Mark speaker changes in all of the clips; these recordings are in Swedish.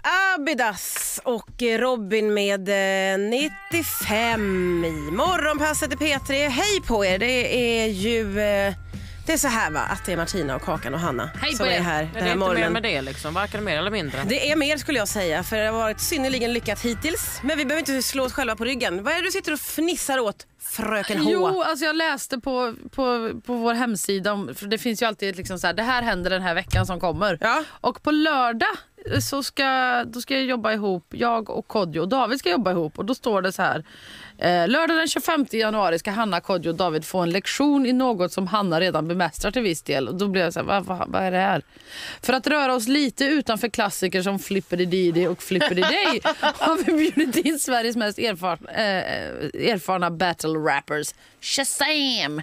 Speaker 1: Abidas och Robin med 95 i morgonpasset i P3. Hej på er, det är ju det är så här va, att det är Martina och Kakan och Hanna som är här den här morgonen.
Speaker 2: Det är inte mer med det liksom, varken mer eller mindre.
Speaker 1: Det är mer skulle jag säga, för det har varit synnerligen lyckat hittills. Men vi behöver inte slå oss själva på ryggen. Vad är det du sitter och fnissar åt, fröken H?
Speaker 3: Jo, alltså jag läste på vår hemsida för det finns ju alltid liksom så här, det här händer den här veckan som kommer.
Speaker 1: Ja.
Speaker 3: Och på lördag så ska jag jobba ihop, jag och Kodjo och David ska jobba ihop och då står det så här: lördag den 25 januari ska Hanna, Kodjo och David få en lektion i något som Hanna redan bemästrar till viss del. Och då blir jag så här, vad är det här? För att röra oss lite utanför klassiker som Flippity-Didi och Flippity-Day har vi bjudit in Sveriges mest erfarna battle rappers. Shazam!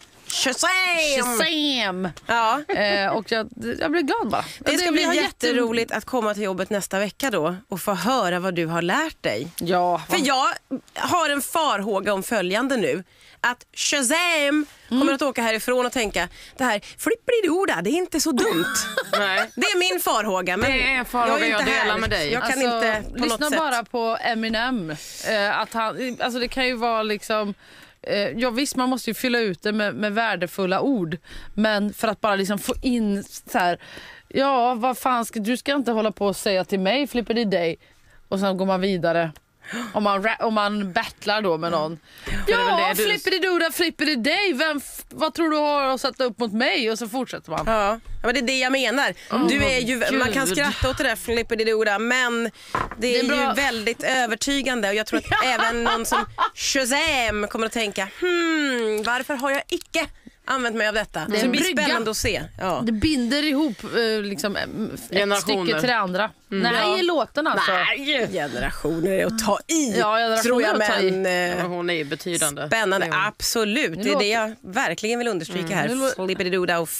Speaker 3: Ja. Och jag blir glad bara.
Speaker 1: Det ska bli jätteroligt att komma till jobbet nästa vecka då och få höra vad du har lärt dig.
Speaker 3: Ja.
Speaker 1: För jag har en farhåga om följande nu. Att Shazam kommer att åka härifrån och tänka, det här flippidi-doda, det är inte så dumt.
Speaker 2: Nej.
Speaker 1: Det är min farhåga. Men
Speaker 2: det är en farhåga jag delar med dig.
Speaker 1: Jag kan inte på
Speaker 3: lyssna
Speaker 1: något sätt.
Speaker 3: bara på Eminem. Att han, alltså det kan ju vara liksom... Ja visst, man måste ju fylla ut det med värdefulla ord. Men för att bara liksom få in så här, ja vad fan du ska inte hålla på och säga till mig Flippity Day. Och sen går man vidare. Om man battlar då med någon. Ja, Flippity-doda, Flippity Day. Vad tror du har att sätta upp mot mig? Och så fortsätter man.
Speaker 1: Ja, men det är det jag menar. Du är ju, man kan skratta åt det där Flippity-doda, men det är ju väldigt övertygande. Och jag tror att även någon som Shazam kommer att tänka, varför har jag icke använt mig av detta? Det blir spännande att se. Ja.
Speaker 3: Det binder ihop liksom, ett stycke till det andra. Nej, i låten alltså.
Speaker 1: Nej, generationer är att ta i.
Speaker 3: Ja,
Speaker 1: tror jag,
Speaker 2: men hon är betydande.
Speaker 1: Spännande, absolut. Det är det jag verkligen vill understryka här. Flippity-doda och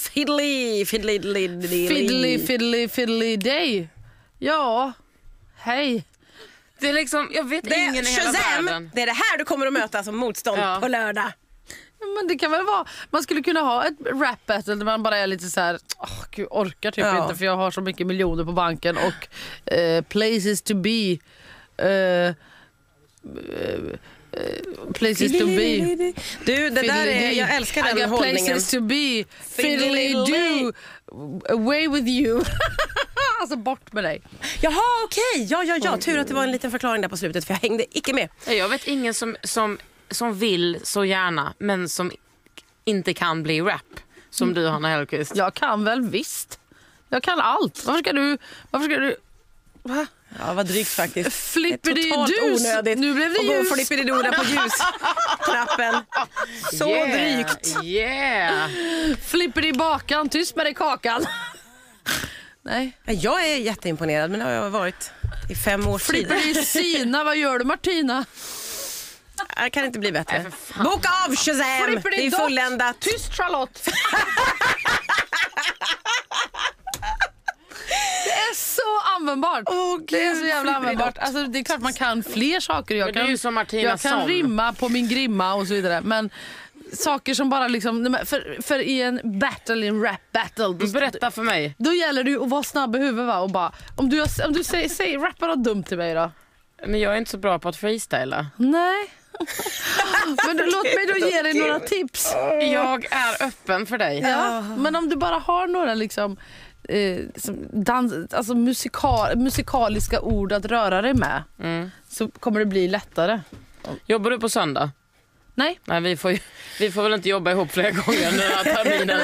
Speaker 3: fiddly day. Ja, hej.
Speaker 2: Det är liksom, jag vet ingen i hela världen.
Speaker 1: Det är det här du kommer att möta som motstånd på lördag.
Speaker 3: Men det kan väl vara, man skulle kunna ha ett rap battle där man bara är lite så här, gud, orkar typ inte för jag har så mycket miljoner på banken och places to be places to be.
Speaker 1: Du, det där är, jag älskar den hållningen.
Speaker 3: Places to be, fiddly do, away with you. Alltså bort med dig.
Speaker 1: Jaha, okej. Ja. Tur att det var en liten förklaring där på slutet för jag hängde icke med.
Speaker 2: Jag vet ingen som vill så gärna men som inte kan bli rap som du, Hanna Hellquist.
Speaker 3: Jag kan väl visst. Jag kan allt. Varför ska du
Speaker 1: Va? Ja, vad drygt faktiskt.
Speaker 3: Flippity-dus.
Speaker 1: Onödigt.
Speaker 3: Nu blev det
Speaker 1: och gå flippity-doda på ljusknappen. Så drygt.
Speaker 2: Yeah.
Speaker 3: Flippity-bakan. Tyst med dig, Kakan. Nej.
Speaker 1: Jag är jätteimponerad, men det har jag varit i 5 års tid.
Speaker 3: Flippity-sina. Vad gör du, Martina?
Speaker 1: Jag kan inte bli bättre. Boka av Shazam. Det är fulländat.
Speaker 3: Tyst, Charlotte. Det är så användbart. Det är så jävla användbart. Alltså, det är klart man kan fler saker. Jag kan rimma på min grimma och så vidare. Men saker som bara liksom, för i en battle, i en rap battle,
Speaker 2: berätta för mig.
Speaker 3: Då gäller det ju att vara snabb i huvudet, va? Och bara, om du säger rappa något dumt till mig då.
Speaker 2: Men jag är inte så bra på att freestyla.
Speaker 3: Nej. Men låt mig då ge dig några tips.
Speaker 2: Jag är öppen för dig.
Speaker 3: Ja, men om du bara har några liksom alltså musikaliska ord att röra dig med, så kommer det bli lättare.
Speaker 2: Jobbar du på söndag?
Speaker 3: Nej.
Speaker 2: Nej, vi får väl inte jobba ihop flera gånger den här terminen.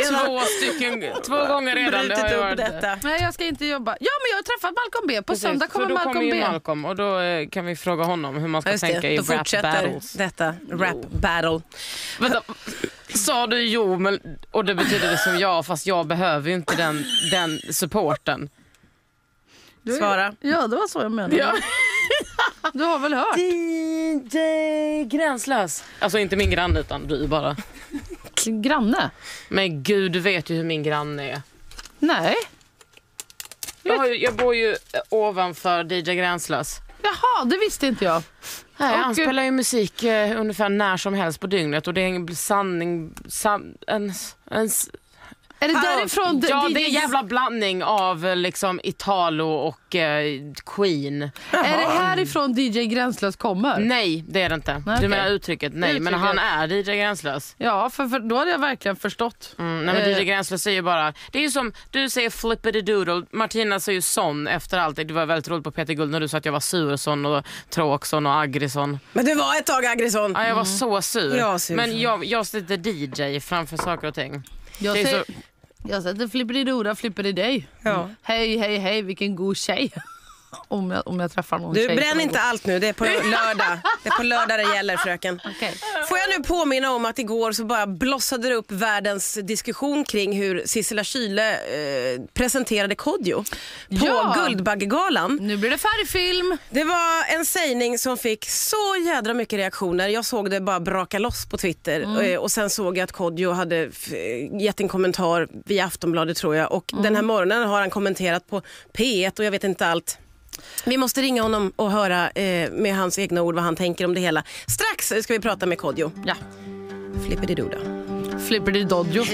Speaker 2: 2 gånger redan. Det har jag varit.
Speaker 1: Detta.
Speaker 3: Nej, jag ska inte jobba. Ja, men jag har träffat Malcolm B. På söndag kommer Malcolm B.
Speaker 2: Malcolm, och då kan vi fråga honom hur man ska tänka i rap battles.
Speaker 1: Detta rap battle.
Speaker 2: Vänta, sa du jo, men, och det betyder det som ja, fast jag behöver ju inte den supporten.
Speaker 1: Svara.
Speaker 3: Ja, det var så jag menade. Ja. Du har väl hört?
Speaker 2: DJ Gränslös. Alltså inte min granne utan du bara.
Speaker 3: Granne?
Speaker 2: Men gud, du vet ju hur min granne är.
Speaker 3: Nej.
Speaker 2: Jag bor ju ovanför DJ Gränslös.
Speaker 3: Jaha, det visste inte jag.
Speaker 2: Nej, han spelar ju musik ungefär när som helst på dygnet. Och det är en sanning...
Speaker 3: Är det därifrån?
Speaker 2: Ja, det är en jävla blandning av liksom Italo och Queen.
Speaker 3: Är det härifrån DJ Gränslös kommer?
Speaker 2: Nej, det är det inte.
Speaker 3: Nej,
Speaker 2: du
Speaker 3: okej.
Speaker 2: menar uttrycket? Nej, men han är DJ Gränslös.
Speaker 3: Ja, för då hade jag verkligen förstått.
Speaker 2: Nej, men DJ Gränslös säger bara... Det är ju som du säger flippity doodle. Martina säger ju sån efter allt. Det var väldigt roligt på Peter Guld när du sa att jag var surson och tråkson och aggrison.
Speaker 1: Men det var ett tag aggrison.
Speaker 2: Ja, jag var så sur.
Speaker 1: Sur.
Speaker 2: Men jag sätter DJ framför saker och ting.
Speaker 3: Jag sätter flippity doodle, flippity day.
Speaker 1: Ja.
Speaker 3: Hej, vilken god tjej. Om jag träffar någon
Speaker 1: Du,
Speaker 3: tjej.
Speaker 1: bränn inte allt nu, det är på lördag. Det är på lördag det gäller, fröken.
Speaker 3: Okay.
Speaker 1: Får jag nu påminna om att igår så bara blossade det upp världens diskussion kring hur Sissela Kyle presenterade Kodjo på Guldbaggegalan.
Speaker 3: Nu blir det färgfilm.
Speaker 1: Det var en sägning som fick så jädra mycket reaktioner. Jag såg det bara braka loss på Twitter och sen såg jag att Kodjo hade gett en kommentar via Aftonbladet tror jag. Och den här morgonen har han kommenterat på P1 och jag vet inte allt. Vi måste ringa honom och höra med hans egna ord vad han tänker om det hela. Strax ska vi prata med Kodjo.
Speaker 3: Ja.
Speaker 1: Flippity-dooda.
Speaker 3: Flippity-dodjo.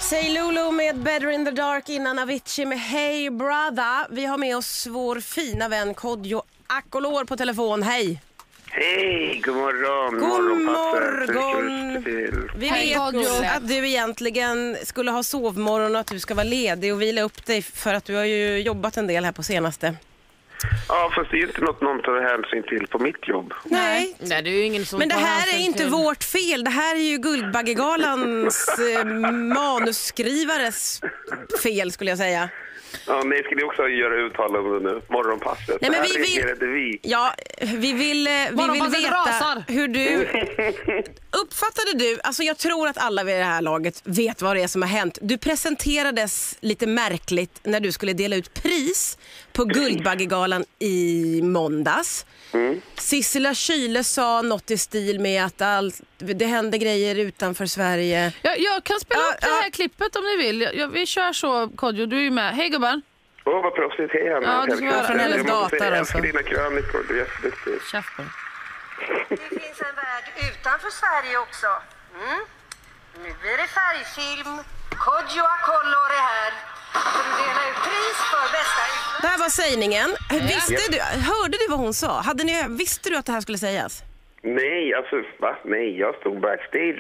Speaker 1: Say Lulu med Better in the Dark, innan Avicii med Hey Brother. Vi har med oss vår fina vän Kodjo Akolor på telefon. Hej!
Speaker 4: Hej, god morgon.
Speaker 1: God morgon. Vi vet att du egentligen skulle ha sovmorgon och att du ska vara ledig och vila upp dig för att du har ju jobbat en del här på senaste.
Speaker 4: Ja, fast det är ju inte någon tar hänsyn till på mitt jobb.
Speaker 1: Nej,
Speaker 2: det är ju ingen som.
Speaker 1: Men det här är inte vårt fel. Det här är ju Guldbaggegalans manusskrivares fel, skulle jag säga.
Speaker 4: Ja, ni skulle också göra uttalanden nu. Morgonpasset.
Speaker 1: Nej, men vi vill veta hur du uppfattade du. Alltså jag tror att alla vid det här laget vet vad det är som har hänt. Du presenterades lite märkligt när du skulle dela ut pris på Guldbaggegalan i måndags. Sissela Kyle sa något i stil med att det händer grejer utanför Sverige.
Speaker 3: Jag kan spela upp det här klippet om ni vill. Vi kör så, Kodjo, du är ju med. Hej gubben.
Speaker 4: Vad proffsigt, hej Hanna.
Speaker 3: Ja, du ska vara från hennes dator.
Speaker 4: Jag älskar dina krönikor, du är jätteduktig.
Speaker 5: Det finns en värld utanför Sverige också. Nu blir det färgfilm. Kodjo Akolor är här för att dela ut pris för bästa utländska.
Speaker 1: Det här var sägningen. Hörde du vad hon sa? Visste du att det här skulle sägas?
Speaker 4: Nej, Nej, jag stod backstage.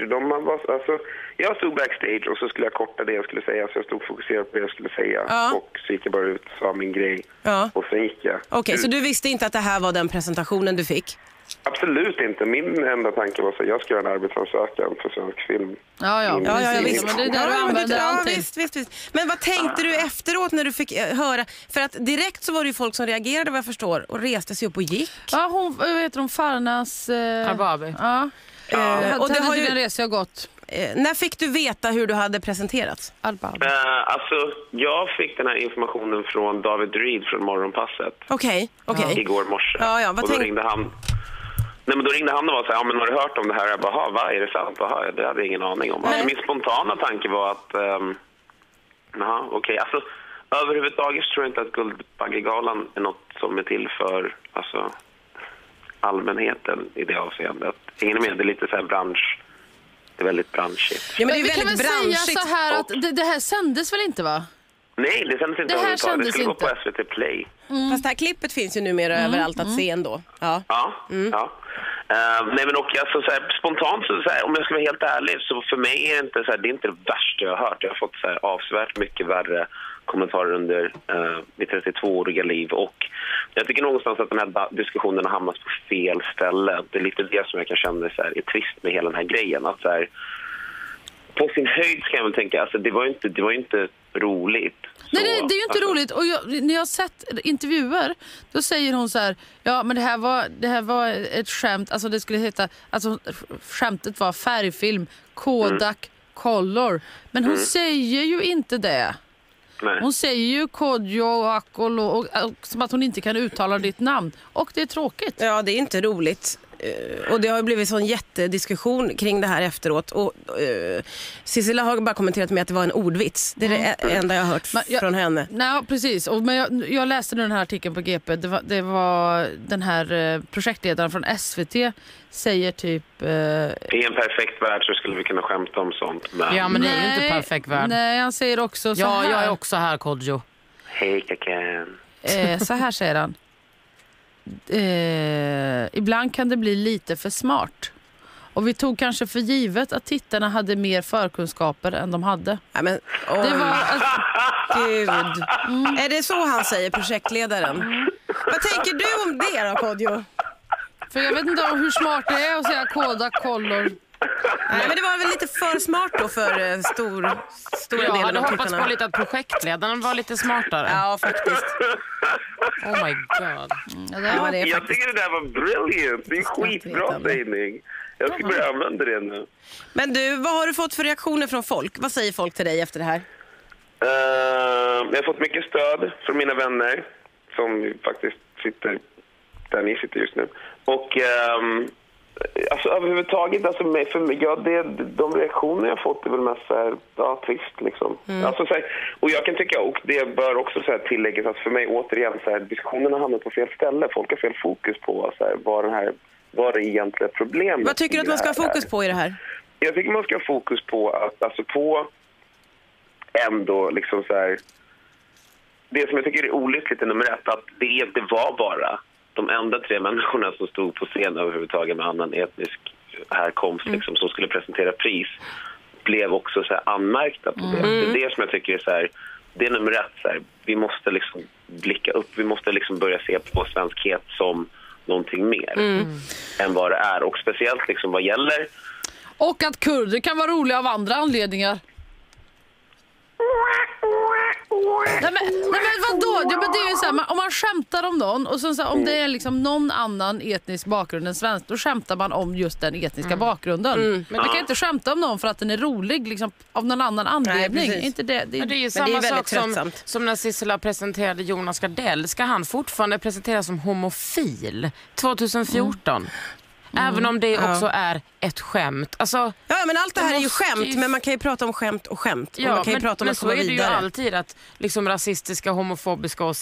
Speaker 4: Jag stod backstage och så skulle jag korta det jag skulle säga. Så jag stod fokuserad på det jag skulle säga.
Speaker 1: Ja.
Speaker 4: Och så gick jag bara ut och sa min grej.
Speaker 1: Ja.
Speaker 4: Och sen gick jag.
Speaker 1: Okej, så du visste inte att det här var den presentationen du fick?
Speaker 4: Absolut inte. Min enda tanke var att jag ska göra en arbetsansökan för svensk film.
Speaker 1: Ja, visst.
Speaker 3: Men det är där du använder allting.
Speaker 1: Visst. Men vad tänkte du efteråt när du fick höra? För att direkt så var det ju folk som reagerade, vad jag förstår, och reste sig upp och gick.
Speaker 3: Ja, vad heter hon? Farnas...
Speaker 2: Arbabi.
Speaker 3: Ja. Och det har ju en resa jag gått.
Speaker 1: När fick du veta hur du hade presenterats?
Speaker 4: Jag fick den här informationen från David Reed från Morgonpasset.
Speaker 1: Okej.
Speaker 4: Igår morse.
Speaker 1: Ja,
Speaker 4: och då ringde han. Nej, men då ringde han och var så här, men har du hört om det här? Jag bara, vad är det sant? Det hade jag ingen aning om. Alltså, min spontana tanke var att, Alltså, överhuvudtaget tror jag inte att Guldbaggegalan är något som är till för allmänheten i det avseendet. Ingen med, det är lite så här bransch. Det är väldigt branschigt.
Speaker 1: Ja, men det är
Speaker 3: vi kan väl säga så här att det här sändes väl inte, va?
Speaker 4: Nej, det sändes inte överhuvudtaget. Det skulle gå på SVT Play.
Speaker 1: Fast det här klippet finns ju numera överallt att se ändå. Ja.
Speaker 4: Nej, men spontant om jag ska vara helt ärlig, så för mig är det inte det är inte det värsta jag har hört. Jag har fått avsevärt mycket värre kommentarer under mitt 32-åriga liv, och jag tycker någonstans att den här diskussionen har hamnat på fel ställe. Det är lite det som jag kan känna är trist med hela den här grejen, att på sin höjd ska jag väl tänka, det var inte roligt.
Speaker 3: Nej, det är ju inte roligt. Och när jag har sett intervjuer, då säger hon så här: ja, men det här var ett skämt. Alltså det skulle heta, skämtet var färgfilm, Kodak Color. Men hon säger ju inte det.
Speaker 4: Nej.
Speaker 3: Hon säger ju Kodjo Akolor, som att hon inte kan uttala ditt namn. Och det är tråkigt.
Speaker 1: Ja, det är inte roligt. Och det har blivit sån jättediskussion kring det här efteråt. Och Sissela har bara kommenterat med att det var en ordvits. Det är det enda jag har hört från henne.
Speaker 3: Nej, precis. Men jag läste den här artikeln på GP. Det var den här projektledaren från SVT säger typ...
Speaker 4: I en perfekt värld så skulle vi kunna skämta om sånt. Men...
Speaker 2: Ja, men det är ju inte perfekt värld.
Speaker 3: Nej, han säger också så här.
Speaker 2: Ja, jag är också här, Kodjo.
Speaker 4: Hej, Kakan.
Speaker 3: Så här säger han. Ibland kan det bli lite för smart. Och vi tog kanske för givet att tittarna hade mer förkunskaper än de hade.
Speaker 1: Ja, men,
Speaker 3: det var
Speaker 1: Gud. Är det så han säger, projektledaren? Vad tänker du om det då, Kodjo?
Speaker 3: För jag vet inte hur smart det är att säga Kodak Color.
Speaker 1: Nej, men det var väl lite för smart då för stora delen av tittarna.
Speaker 2: Jag hade hoppats på lite att projektledaren var lite smartare.
Speaker 1: Ja, faktiskt.
Speaker 2: Oh my god.
Speaker 4: Jag tycker det där var brilliant. Det är skitbra sägning. Jag ska börja använda det nu.
Speaker 1: Men du, vad har du fått för reaktioner från folk? Vad säger folk till dig efter det här?
Speaker 4: Jag har fått mycket stöd från mina vänner som faktiskt sitter där ni sitter just nu. Och överhuvudtaget, för mig, de reaktioner jag fått är väl mest trist liksom. Och jag kan tycka, och det bör också tilläggas att för mig återigen diskussionerna har hamnat på fel ställe. Folk har fel fokus på vad det egentliga problemet.
Speaker 1: Vad tycker du att man ska ha fokus på i det här?
Speaker 4: Jag tycker man ska ha fokus på att ändå liksom så här, det som jag tycker är olyckligt är nummer 1, att det var bara de enda 3 människorna som stod på scen överhuvudtaget med annan etnisk härkomst liksom, som skulle presentera pris, blev också så här anmärkta på det. Det är det som jag tycker är så här, det är nummer 1 så här, vi måste liksom blicka upp, vi måste liksom börja se på svenskhet som någonting mer än vad det är, och speciellt liksom vad gäller.
Speaker 3: Och att kurder kan vara roliga av andra anledningar. Nej men vadå? Ja, men det är ju så här, om man skämtar om någon och så här, om det är liksom någon annan etnisk bakgrund än svensk, då skämtar man om just den etniska bakgrunden. Men man kan inte skämta om någon för att den är rolig liksom, av någon annan anledning.
Speaker 1: Nej,
Speaker 3: inte det,
Speaker 2: det är ju samma sak som när Sissela presenterade Jonas Gardell. Ska han fortfarande presenteras som homofil 2014? Även om det också är ett skämt. Alltså,
Speaker 1: ja, men allt det här är ju skämt, men man kan ju prata om skämt och skämt.
Speaker 2: Ja,
Speaker 1: man kan ju prata om
Speaker 2: men
Speaker 1: att
Speaker 2: så
Speaker 1: komma
Speaker 2: är det
Speaker 1: vidare.
Speaker 2: ju alltid att liksom rasistiska, homofobiska och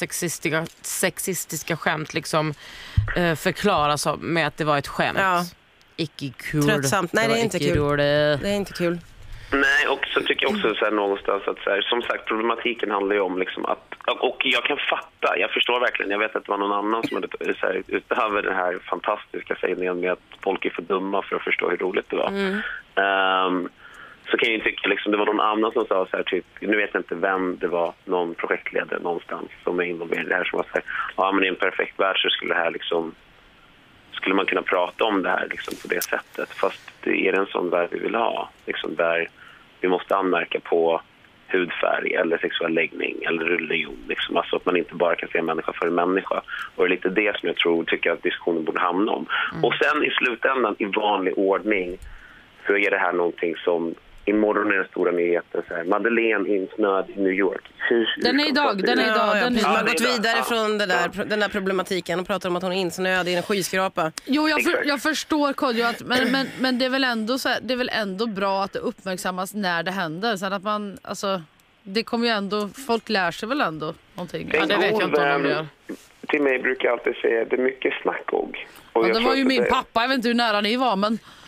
Speaker 2: sexistiska skämt liksom förklaras med att det var ett skämt.
Speaker 1: Ja.
Speaker 2: Icke kul.
Speaker 1: Tröttsamt. Nej, det är inte kul. Det är inte kul.
Speaker 4: Nej, och så tycker jag också så här, någonstans att så här, som sagt, problematiken handlar ju om liksom att, och jag kan fatta, jag förstår verkligen, jag vet att det var någon annan som hade så här, utöver den här fantastiska sägningen med att folk är för dumma för att förstå hur roligt det var. Så kan jag ju tycka liksom, det var någon annan som sa så här, typ, nu vet jag inte vem det var, någon projektledare någonstans som är involverad i det här, som var så här, ja men i en perfekt värld så skulle det här liksom, skulle man kunna prata om det här liksom, på det sättet, fast det är en sån värld vi vill ha liksom, där vi måste anmärka på hudfärg eller sexuell läggning eller religion liksom, alltså att man inte bara kan se människa för en människa, och det är lite det som jag tycker att diskussionen borde hamna om. Och sen i slutändan i vanlig ordning så är det här någonting som imorgon är den stora nyheten så här, Madeleine insnöad i New York.
Speaker 3: Den är idag.
Speaker 1: Man har gått vidare från den där problematiken och pratar om att hon är insnöad i en skyskrapa.
Speaker 3: Jo, jag förstår Kodjo, men det är väl ändå så här, det är väl ändå bra att det uppmärksammas när det händer, så att man, alltså, det kommer ju ändå, folk lär sig väl ändå någonting.
Speaker 2: Ja, det vet jag inte om de gör.
Speaker 4: Till mig brukar alltid säga det är mycket snack och
Speaker 3: det var ju min pappa, jag vet inte hur nära ni var,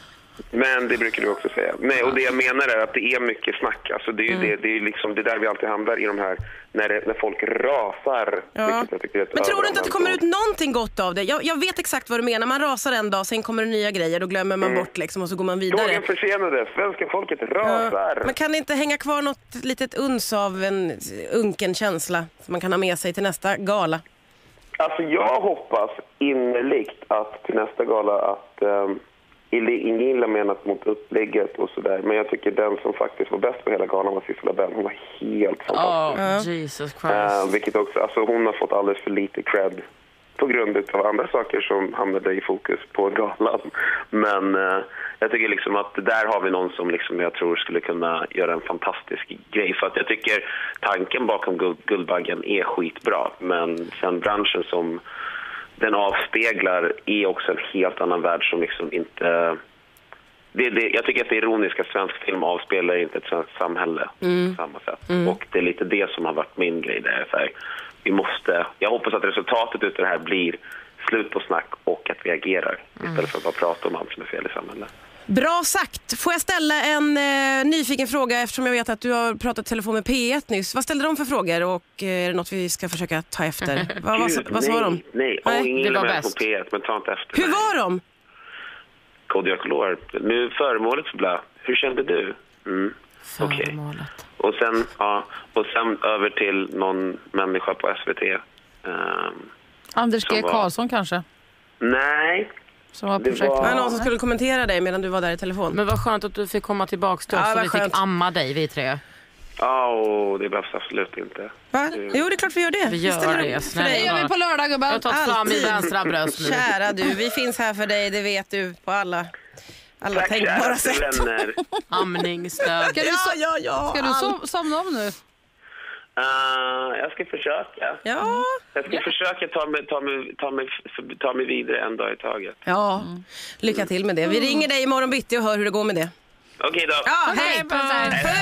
Speaker 4: men det brukar du också säga. Nej, och det jag menar är att det är mycket snack. Alltså det är det är liksom det där vi alltid hamnar i de här när folk rasar.
Speaker 1: Ja. Men tror du inte att det kommer ut någonting gott av det? Jag vet exakt vad du menar. Man rasar en dag, sen kommer det nya grejer, då glömmer man bort liksom, och så går man vidare.
Speaker 4: Tågen försenade, svenska folket rasar.
Speaker 1: Men kan det inte hänga kvar något litet uns av en unken känsla som man kan ha med sig till nästa gala?
Speaker 4: Alltså jag hoppas innerligt att till nästa gala att ingen illa menat mot upplägget och sådär, men jag tycker den som faktiskt var bäst på hela galan var Sissela Benn. Hon var helt fantastisk.
Speaker 2: Jesus Christ.
Speaker 4: Vilket också, alltså hon har fått alldeles för lite cred på grund av andra saker som hamnade i fokus på galan. Men jag tycker liksom att där har vi någon som liksom jag tror skulle kunna göra en fantastisk grej. För att jag tycker tanken bakom Guldbaggen är skitbra, men sen branschen som den avspeglar är också en helt annan värld som liksom inte... Jag tycker att det är ironiska, svensk film avspelar inte ett svenskt samhälle på samma sätt. Och det är lite det som har varit min grej där. Så här, jag hoppas att resultatet utav det här blir slut på snack och att vi agerar istället för att bara prata om allt som är fel i samhället.
Speaker 1: Bra sagt. Får jag ställa en nyfiken fråga, eftersom jag vet att du har pratat telefon med P1 nyss. Vad ställde de för frågor och är det något vi ska försöka ta efter? Vad sa de?
Speaker 4: Nej. Ingen var bäst på P1, men ta inte efter.
Speaker 1: Hur var de?
Speaker 4: Kodiokolor. Nu föremålet så bla. Hur kände du? Okej. Och sen över till någon människa på SVT.
Speaker 3: Anders G. Karlsson kanske?
Speaker 4: Nej.
Speaker 3: Som var projekt.
Speaker 1: Det var någon som skulle kommentera dig medan du var där i telefon.
Speaker 2: Men vad skönt att du fick komma tillbaka till oss och vi fick amma dig, vi tre.
Speaker 4: Det behövs absolut inte.
Speaker 1: Va? Jo, det är klart vi gör det.
Speaker 2: Vi gör det.
Speaker 3: Det gör vi på lördag, gubben.
Speaker 2: Jag har tagit fram min vänstra bröst nu.
Speaker 1: Kära du, vi finns här för dig, det vet du på alla tänkbara sätt.
Speaker 2: Amningsstöd.
Speaker 3: Ska du somna om nu?
Speaker 4: Jag ska försöka.
Speaker 1: Ja.
Speaker 4: Jag ska försöka ta mig vidare en dag i taget.
Speaker 1: Ja, lycka till med det. Vi ringer dig imorgon bitti och hör hur det går med det.
Speaker 4: Okej då.
Speaker 1: Ja, hej.